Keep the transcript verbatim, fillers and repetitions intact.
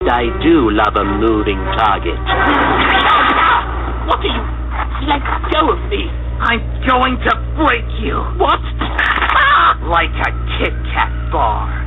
I do love a moving target. What do you... Let go of me. I'm going to break you. What? Like a Kit Kat bar.